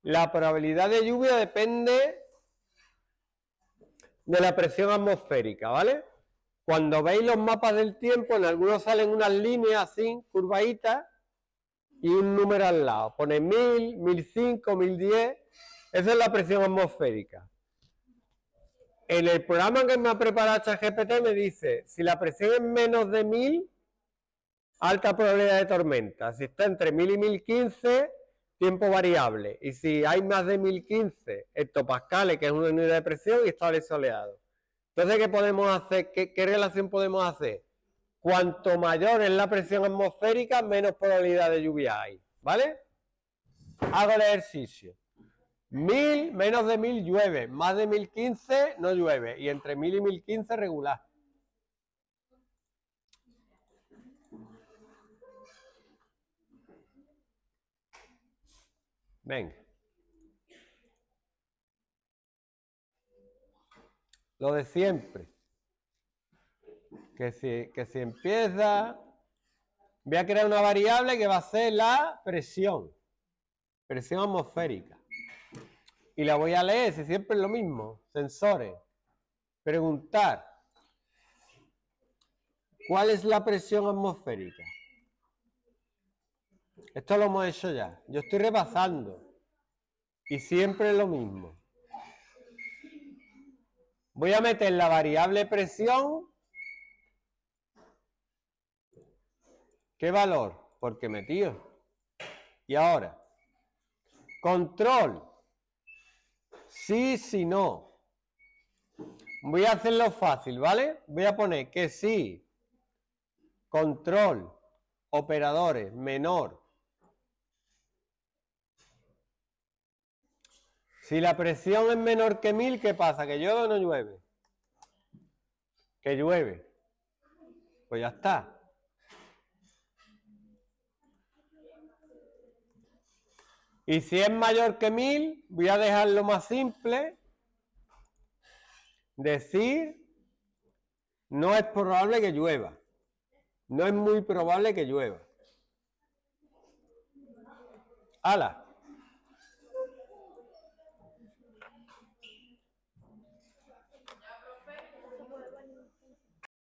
La probabilidad de lluvia depende de la presión atmosférica, ¿vale? Cuando veis los mapas del tiempo, en algunos salen unas líneas así, curvaditas, y un número al lado. Pone 1000, 1005, 1010. Esa es la presión atmosférica. En el programa que me ha preparado ChatGPT me dice, si la presión es menos de 1000, alta probabilidad de tormenta. Si está entre 1000 y 1015, tiempo variable. Y si hay más de 1015 hectopascales, que es una unidad de presión, y estable soleado. Entonces, ¿qué podemos hacer? ¿Qué relación podemos hacer? Cuanto mayor es la presión atmosférica, menos probabilidad de lluvia hay. ¿Vale? Hago el ejercicio. 1000, menos de 1000 llueve. Más de 1015 no llueve. Y entre 1000 y 1015 regular. Venga. Lo de siempre. Que si empieza, voy a crear una variable que va a ser la presión atmosférica. Y la voy a leer, si siempre es lo mismo, sensores. Preguntar, ¿cuál es la presión atmosférica? Esto lo hemos hecho ya. Yo estoy repasando. Y siempre es lo mismo. Voy a meter la variable presión. ¿Qué valor? Porque metido. Y ahora, control. Sí, si no. Voy a hacerlo fácil, ¿vale? Voy a poner que sí, control, operadores, menor. Si la presión es menor que 1000, ¿qué pasa? ¿Que llueve o no llueve? Que llueve. Pues ya está. Y si es mayor que 1000, voy a dejarlo más simple. Decir, no es probable que llueva. No es muy probable que llueva. ¡Hala!